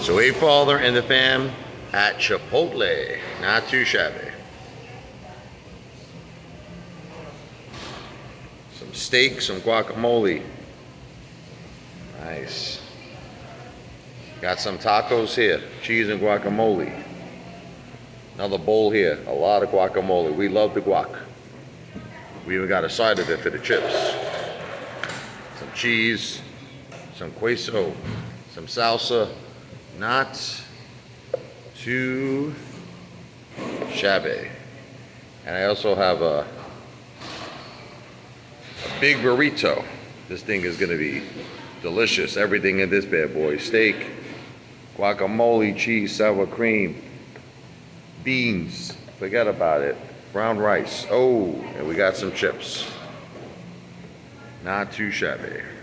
So Apefather and the Fam at Chipotle. Not too shabby. Some steak, some guacamole. Nice. Got some tacos here. Cheese and guacamole. Another bowl here. A lot of guacamole. We love the guac. We even got a side of it for the chips. Some cheese. Some queso. Some salsa. Not too shabby. And I also have a big burrito. This thing is gonna be delicious. Everything in this bad boy. Steak, guacamole, cheese, sour cream, beans, forget about it, brown rice. Oh, and we got some chips. Not too shabby.